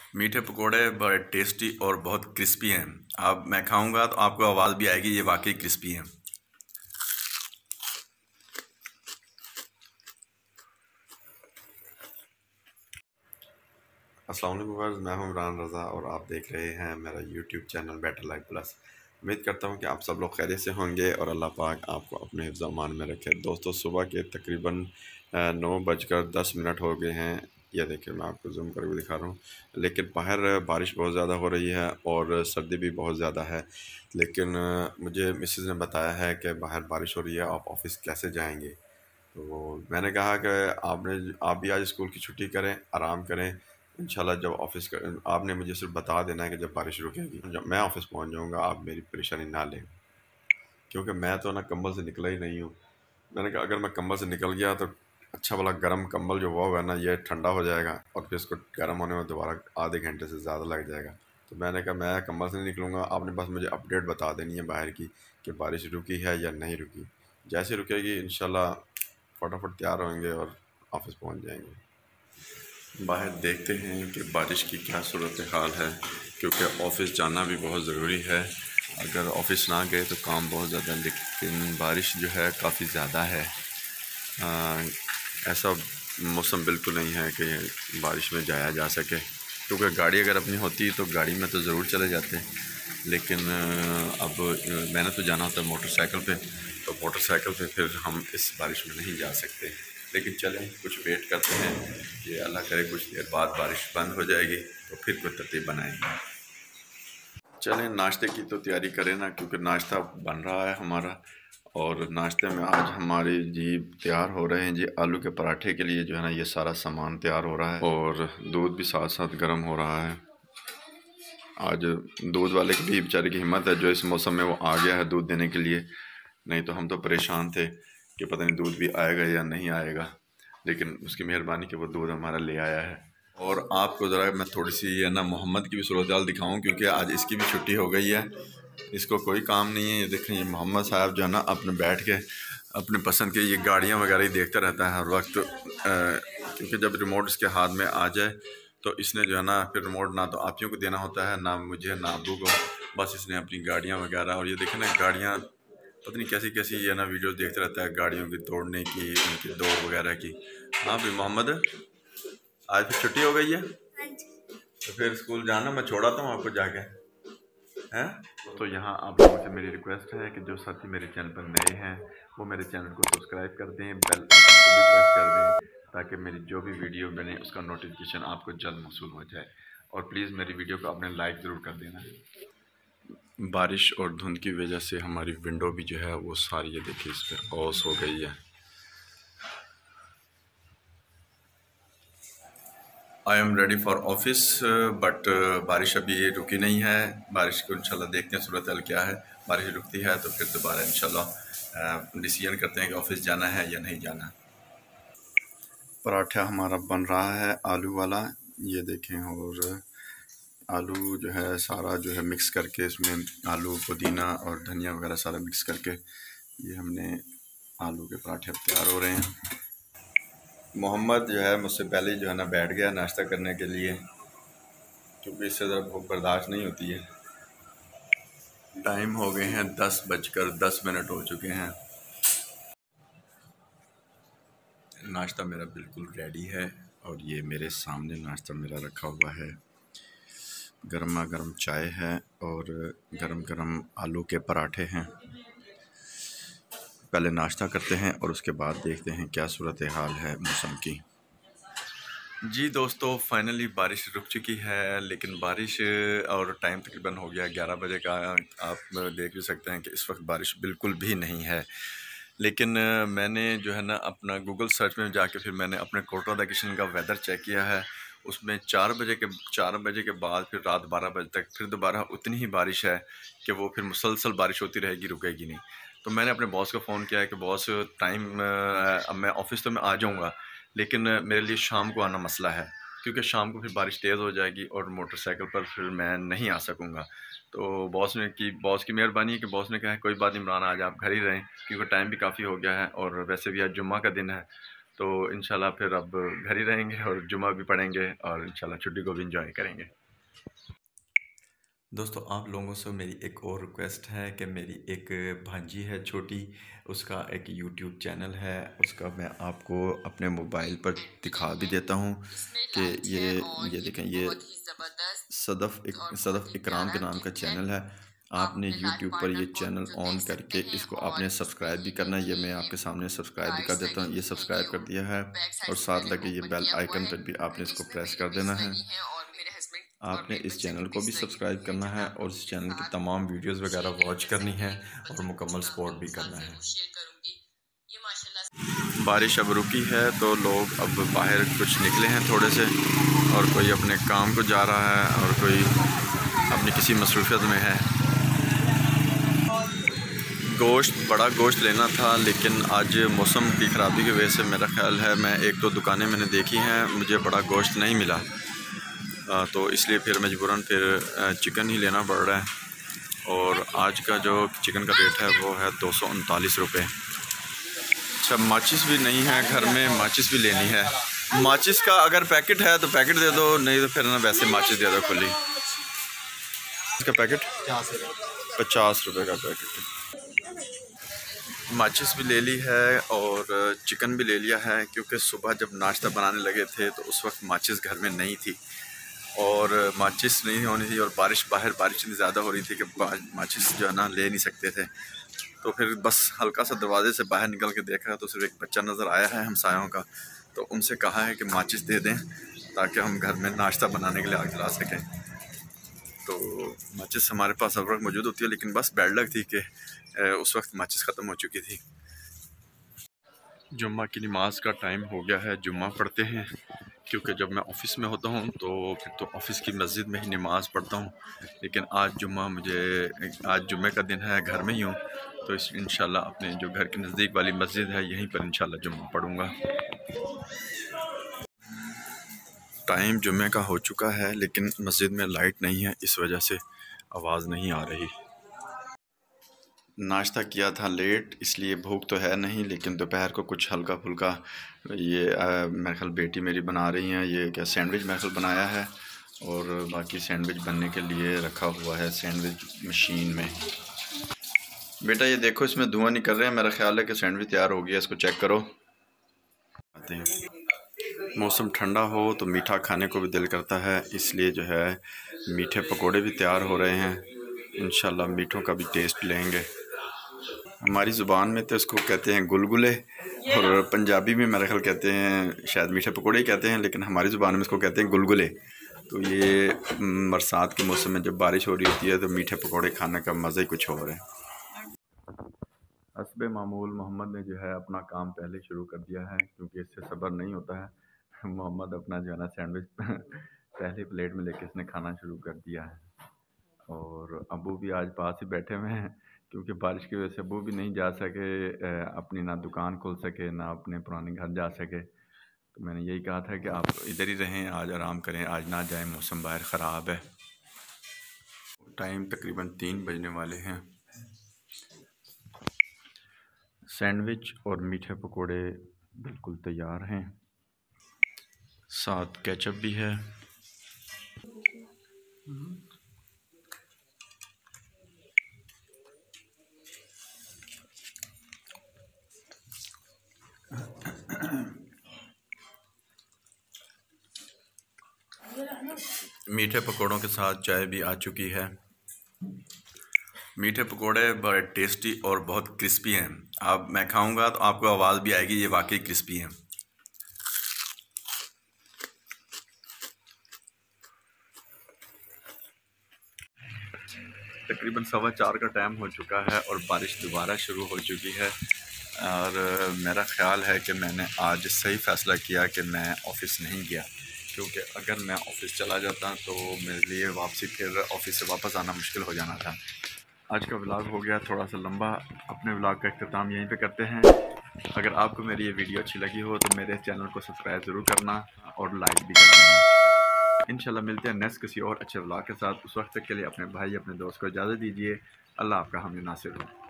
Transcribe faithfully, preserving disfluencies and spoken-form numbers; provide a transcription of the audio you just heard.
मीठे पकोड़े बड़े टेस्टी और बहुत क्रिस्पी हैं। अब मैं खाऊंगा तो आपको आवाज़ भी आएगी ये वाकई क्रिस्पी हैं। अस्सलाम वालेकुम, मैं हूं इमरान रज़ा और आप देख रहे हैं मेरा YouTube channel better life plus. उम्मीद करता हूं कि आप सब लोग खैरियत से होंगे और अल्लाह पाक आपको अपने हिफ्ज़ अमान में रखे। दोस्तों, सुबह के तकरीबन नौ बजकर दस मिनट हो गए हैं। यह देखिए, मैं आपको जूम करके दिखा रहा हूँ, लेकिन बाहर बारिश बहुत ज़्यादा हो रही है और सर्दी भी बहुत ज़्यादा है। लेकिन मुझे मिसेज़ ने बताया है कि बाहर बारिश हो रही है, आप ऑफ़िस कैसे जाएंगे। तो मैंने कहा कि आपने आप भी आज स्कूल की छुट्टी करें, आराम करें। इंशाल्लाह जब ऑफ़िस का आपने मुझे सिर्फ बता देना है कि जब बारिश रुकेगी, जब मैं ऑफ़िस पहुंच जाऊंगा, आप मेरी परेशानी ना लें, क्योंकि मैं तो ना कंबल से निकला ही नहीं हूँ। मैंने कहा अगर मैं कंबल से निकल गया तो अच्छा वाला गर्म कंबल जो हुआ हुआ है ना, ये ठंडा हो जाएगा और फिर इसको गर्म होने में दोबारा आधे घंटे से ज़्यादा लग जाएगा। तो मैंने कहा मैं कंबल से नहीं निकलूँगा, आपने बस मुझे अपडेट बता देनी है बाहर की कि बारिश रुकी है या नहीं रुकी। जैसे रुकेगी इंशाल्लाह फटाफट तैयार होंगे और ऑफ़िस पहुंच जाएंगे। बाहर देखते हैं कि बारिश की क्या सूरत हाल है, क्योंकि ऑफ़िस जाना भी बहुत ज़रूरी है। अगर ऑफ़िस ना गए तो काम बहुत ज़्यादा, लेकिन बारिश जो है काफ़ी ज़्यादा है। आ, ऐसा मौसम बिल्कुल नहीं है कि बारिश में जाया जा सके, क्योंकि गाड़ी अगर अपनी होती तो गाड़ी में तो ज़रूर चले जाते, लेकिन अब मैंने तो जाना होता है मोटरसाइकिल पे, तो मोटरसाइकिल पे फिर हम इस बारिश में नहीं जा सकते। लेकिन चलें, कुछ वेट करते हैं कि अल्लाह करे कुछ देर बाद बारिश बंद हो जाएगी तो फिर कोई तरतीब बनाएंगे। चलें, नाश्ते की तो तैयारी करें ना, क्योंकि नाश्ता बन रहा है हमारा। और नाश्ते में आज हमारी जी तैयार हो रहे हैं जी आलू के पराठे के लिए, जो है ना ये सारा सामान तैयार हो रहा है और दूध भी साथ साथ गर्म हो रहा है। आज दूध वाले की भी बेचारे की हिम्मत है जो इस मौसम में वो आ गया है दूध देने के लिए, नहीं तो हम तो परेशान थे कि पता नहीं दूध भी आएगा या नहीं आएगा, लेकिन उसकी मेहरबानी कि वो दूध हमारा ले आया है। और आपको ज़रा मैं थोड़ी सी है ना मोहम्मद की भी सूरत हाल दिखाऊँ, क्योंकि आज इसकी भी छुट्टी हो गई है, इसको कोई काम नहीं है। ये देखें, ये मोहम्मद साहब जो है ना अपने बैठ के अपने पसंद की ये गाड़ियाँ वगैरह ही देखता रहता है हर वक्त, क्योंकि जब रिमोट इसके हाथ में आ जाए तो इसने जो है ना फिर रिमोट ना तो आपियों को देना होता है, ना मुझे ना अबू को, बस इसने अपनी गाड़ियाँ वगैरह। और ये देखें ना गाड़ियाँ पता नहीं कैसी कैसी ये ना वीडियोस देखते रहता है, गाड़ियों की तोड़ने की, उनकी दौड़ वगैरह की। हाँ भाई मोहम्मद, आज फिर छुट्टी हो गई है तो फिर स्कूल जाना, मैं छोड़ाता हूँ आपको जाके, हैं। तो यहाँ आप लोगों से मेरी रिक्वेस्ट है कि जो साथी मेरे चैनल पर नए हैं वो मेरे चैनल को सब्सक्राइब कर दें, बेल आइकन को भी प्रेस कर दें, ताकि मेरी जो भी वीडियो बने उसका नोटिफिकेशन आपको जल्द मौसूल हो जाए। और प्लीज़ मेरी वीडियो को आपने लाइक ज़रूर कर देना। बारिश और धुंध की वजह से हमारी विंडो भी जो है वो सारी, ये देखिए, इस पर ओस हो गई है। I am ready for office, but बारिश अभी ये रुकी नहीं है। बारिश को इंशाल्लाह देखते हैं सूरत हाल क्या है। बारिश रुकती है तो फिर दोबारा इंशाल्लाह डिसीजन करते हैं कि ऑफिस जाना है या नहीं जाना। पराठा हमारा बन रहा है आलू वाला, ये देखें। और आलू जो है सारा जो है मिक्स करके, इसमें आलू, पुदीना और धनिया वगैरह सारा मिक्स करके ये हमने आलू के पराठे तैयार हो रहे हैं। मोहम्मद जो है मुझसे पहले ही जो है ना बैठ गया नाश्ता करने के लिए, क्योंकि इससे ज़रा भूख बर्दाश्त नहीं होती है। टाइम हो गए हैं दस बजकर दस मिनट हो चुके हैं। नाश्ता मेरा बिल्कुल रेडी है और ये मेरे सामने नाश्ता मेरा रखा हुआ है। गर्मा गर्म चाय है और गरम गरम आलू के पराठे हैं। पहले नाश्ता करते हैं और उसके बाद देखते हैं क्या सूरत हाल है मौसम की। जी दोस्तों, फाइनली बारिश रुक चुकी है, लेकिन बारिश और टाइम तकरीबन हो गया ग्यारह बजे का। आप देख भी सकते हैं कि इस वक्त बारिश बिल्कुल भी नहीं है। लेकिन मैंने जो है ना अपना गूगल सर्च में जाके फिर मैंने अपने कोटरा दा किशन का वेदर चेक किया है। उसमें चार बजे के चार बजे के बाद फिर रात बारह बजे तक फिर दोबारा उतनी ही बारिश है कि वो फिर मुसलसल बारिश होती रहेगी, रुकेगी नहीं। तो मैंने अपने बॉस को फ़ोन किया है कि बॉस टाइम, अब मैं ऑफ़िस तो मैं आ जाऊँगा, लेकिन मेरे लिए शाम को आना मसला है, क्योंकि शाम को फिर बारिश तेज़ हो जाएगी और मोटरसाइकिल पर फिर मैं नहीं आ सकूँगा। तो बॉस ने की बॉस की मेहरबानी है कि बॉस ने कहा है कोई बात नहीं इमरान, आज आप घर ही रहें, क्योंकि टाइम भी काफ़ी हो गया है और वैसे भी आज जुम्मा का दिन है। तो इंशाल्लाह फिर अब घर ही रहेंगे और जुमा भी पढ़ेंगे और इंशाल्लाह छुट्टी को भी इंजॉय करेंगे। दोस्तों, आप लोगों से मेरी एक और रिक्वेस्ट है कि मेरी एक भांजी है छोटी, उसका एक यूट्यूब चैनल है, उसका मैं आपको अपने मोबाइल पर दिखा भी देता हूँ कि ये ये देखें, ये सदफ़ इक, सदफ़ इकराम के नाम का चैनल है। आपने यूट्यूब पर ये चैनल ऑन करके इसको आपने सब्सक्राइब भी करना है। ये मैं आपके सामने सब्सक्राइब भी कर देता हूँ। ये सब्सक्राइब कर दिया है और साथ लगे ये बेल आइकन पर भी आपने इसको प्रेस कर देना है। आपने इस चैनल को भी सब्सक्राइब करना है और इस चैनल की तमाम वीडियोस वगैरह वॉच करनी है और मुकम्मल सपोर्ट भी करना है। बारिश अब रुकी है तो लोग अब बाहर कुछ निकले हैं थोड़े से, और कोई अपने काम को जा रहा है और कोई अपनी किसी मसरूफियत में है। गोश्त, बड़ा गोश्त लेना था, लेकिन आज मौसम की ख़राबी की वजह से मेरा ख्याल है मैं एक दो दुकानें मैंने देखी हैं, मुझे बड़ा गोश्त नहीं मिला, आ, तो इसलिए फिर मजबूरन फिर चिकन ही लेना पड़ रहा है। और आज का जो चिकन का रेट है वो है दो सौ उनतालीस रुपये। अच्छा, माचिस भी नहीं है घर में, माचिस भी लेनी है। माचिस का अगर पैकेट है तो पैकेट दे दो, नहीं तो फिर ना वैसे माचिस दे दो खुली। इसका पैकेट पचास रुपये का पैकेट है। माचिस भी ले ली है और चिकन भी ले लिया है, क्योंकि सुबह जब नाश्ता बनाने लगे थे तो उस वक्त माचिस घर में नहीं थी और माचिस नहीं होनी थी और बारिश, बाहर बारिश इतनी ज़्यादा हो रही थी कि माचिस जो है ना ले नहीं सकते थे। तो फिर बस हल्का सा दरवाजे से बाहर निकल के देखा तो सिर्फ एक बच्चा नज़र आया है हमसायों का, तो उनसे कहा है कि माचिस दे दें ताकि हम घर में नाश्ता बनाने के लिए आग जला सकें। तो माचिस हमारे पास हर वक्त मौजूद होती है, लेकिन बस बैड लक थी कि उस वक्त माचिस ख़त्म हो चुकी थी। जुम्मा की नमाज का टाइम हो गया है, जुम्मा पढ़ते हैं, क्योंकि जब मैं ऑफ़िस में होता हूँ तो फिर तो ऑफ़िस की मस्जिद में ही नमाज़ पढ़ता हूँ, लेकिन आज जुम्मा मुझे आज जुम्मे का दिन है, घर में ही हूँ, तो इस इंशाल्लाह अपने जो घर के नज़दीक वाली मस्जिद है यहीं पर इंशाल्लाह जुम्मा पढ़ूँगा। टाइम जुम्मे का हो चुका है, लेकिन मस्जिद में लाइट नहीं है, इस वजह से आवाज़ नहीं आ रही। नाश्ता किया था लेट, इसलिए भूख तो है नहीं, लेकिन दोपहर को कुछ हल्का फुल्का ये मेरे ख्याल बेटी मेरी बना रही हैं, ये क्या सैंडविच मेरे ख्याल बनाया है और बाकी सैंडविच बनने के लिए रखा हुआ है सैंडविच मशीन में। बेटा ये देखो, इसमें धुआं नहीं कर रहे हैं, मेरा ख्याल है कि सैंडविच तैयार हो गया, इसको चेक करो। आते हैं, मौसम ठंडा हो तो मीठा खाने को भी दिल करता है, इसलिए जो है मीठे पकोड़े भी तैयार हो रहे हैं। इंशाल्लाह मीठों का भी टेस्ट लेंगे। हमारी ज़ुबान में तो इसको कहते हैं गुलगुले और पंजाबी में मेरे ख्याल कहते हैं शायद मीठे पकोड़े ही कहते हैं, लेकिन हमारी ज़ुबान में इसको कहते हैं गुलगुले। तो ये बरसात के मौसम में जब बारिश हो रही होती है तो मीठे पकोड़े खाने का मज़ा ही कुछ और है। हस्बे मामूल मोहम्मद ने जो है अपना काम पहले शुरू कर दिया है, क्योंकि इससे सब्र नहीं होता है। मोहम्मद अपना जो है ना सैंडविच पहले प्लेट में लेके इसने खाना शुरू कर दिया है, और अबू भी आज पास ही बैठे हुए हैं, क्योंकि बारिश की वजह से अबू भी नहीं जा सके, अपनी ना दुकान खोल सके ना अपने पुराने घर जा सके। तो मैंने यही कहा था कि आप इधर ही रहें, आज आराम करें, आज ना जाएं, मौसम बाहर ख़राब है। टाइम तकरीबन तीन बजने वाले हैं। सैंडविच और मीठे पकोड़े बिल्कुल तैयार हैं, साथ केचप भी है। मीठे पकोड़ों के साथ चाय भी आ चुकी है। मीठे पकोड़े बड़े टेस्टी और बहुत क्रिस्पी हैं। अब मैं खाऊंगा तो आपको आवाज़ भी आएगी, ये वाकई क्रिस्पी हैं। तकरीबन सवा चार का टाइम हो चुका है और बारिश दोबारा शुरू हो चुकी है, और मेरा ख़्याल है कि मैंने आज सही फ़ैसला किया कि मैं ऑफ़िस नहीं गया, क्योंकि अगर मैं ऑफ़िस चला जाता तो मेरे लिए वापसी फिर ऑफ़िस से वापस आना मुश्किल हो जाना था। आज का व्लॉग हो गया थोड़ा सा लंबा, अपने व्लॉग का इख्तिताम यहीं पे करते हैं। अगर आपको मेरी ये वीडियो अच्छी लगी हो तो मेरे चैनल को सब्सक्राइब ज़रूर करना और लाइक भी कर देना। इंशाल्लाह मिलते हैं नेक्स्ट किसी और अच्छे व्लॉग के साथ। उस वक्त तक के लिए अपने भाई अपने दोस्त को इजाज़त दीजिए। अल्लाह आपका हामी नासिर हो।